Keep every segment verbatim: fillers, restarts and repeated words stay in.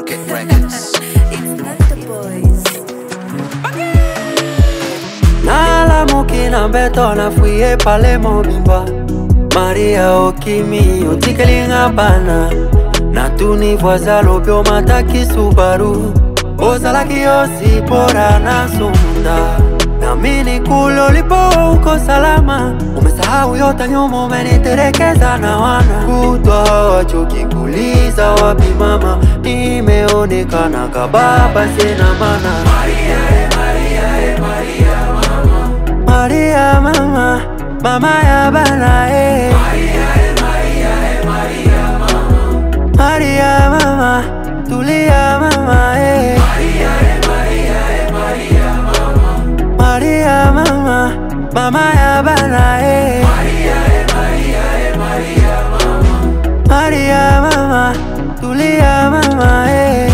Records. It's not the boys. Nala mukina beto na fuye pale mobimba Maria okimi otikelinga bana Na tuni voisa lobyo mataki Subaru Ozala kiyosi pora na sumunda Na mini kulo lipo uko salama Umesahau yote nyuma umeniterekeza na wana Kutwa hawachoki kuuliza wapi mama Nimeonekana kababa sina mana Maria, eh, Maria, eh, Maria, mama Maria mama, mama ya bana eh Maria, eh, Maria, eh, Maria, mama Maria mama, tulia mama eh Maria, eh, Maria, eh, Maria, mama Maria mama, mama ya bana eh Maria, eh, Maria, eh, Maria, mama Maria mama, tulia mama eh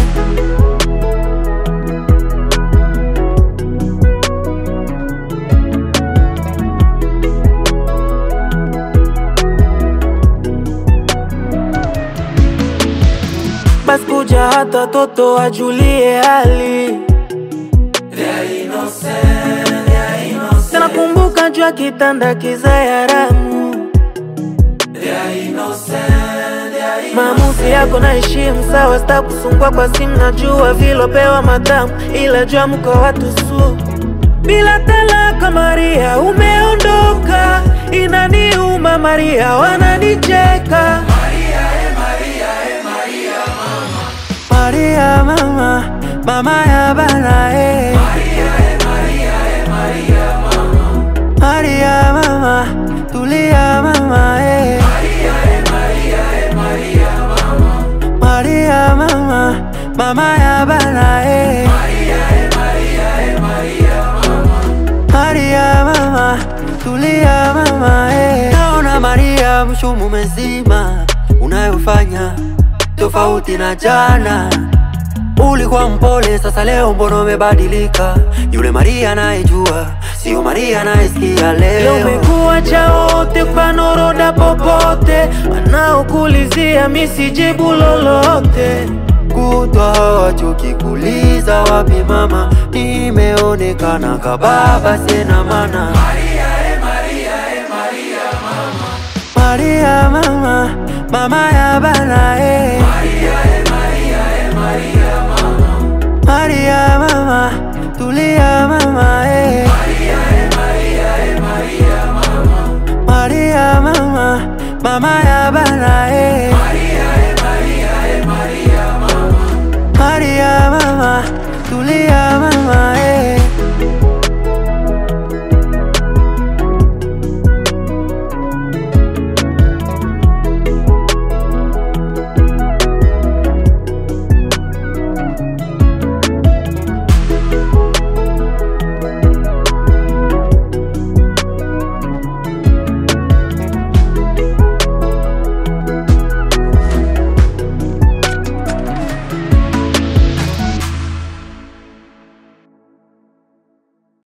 Bas kuja hata toto ajulie hali They are innocent, they are innocent Sana kumbuka jua kitanda kizayaramu They are innocent, they are innocent Maamuzi yako na heshimu sawa sita kusumbua kwa simu najua vilopewa matamu ila jua mko watu su Bila talaka Maria umeondoka inaniuma Maria wananicheka Maria, eh, Maria, eh, Maria, mama Maria mama, mama ya bana eh Maria, eh, Maria, eh, Maria, mama Maria mama, tulia mama eh Maria, eh, Maria, eh, Maria, mama Maria mama, mama ya bana eh Maria, eh, Maria, eh, Maria, mama Maria mama, tulia mama eh Naona Maria mshumu mzima unayofanya tofauti na jana Ulikuwa mpole sasa leo mbona umebadilika Yule Maria anayejua sio Maria anayesikia leo Leo umekuwa cha wote kwa noroda popote Wanaokulizia misijibu lolote Kutwa hawachoki kuuliza wapi mama Nimeonekana kababa sina mana Maria, eh, Maria, eh, Maria, mama Maria mama, mama ya bana eh